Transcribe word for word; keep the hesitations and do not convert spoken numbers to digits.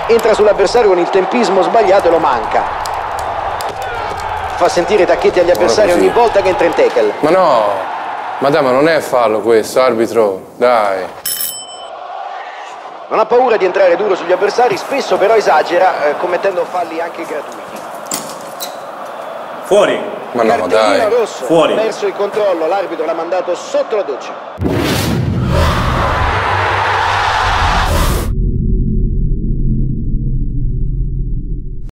entra sull'avversario con il tempismo sbagliato e lo manca. Fa sentire i tacchetti agli avversari ogni volta che entra in tackle. Ma no, ma dai, ma non è fallo questo, arbitro, dai. Non ha paura di entrare duro sugli avversari, spesso però esagera, eh, commettendo falli anche gratuiti. Fuori. Ma no, dai. Rosso, fuori. Ha perso il controllo, l'arbitro l'ha mandato sotto la doccia.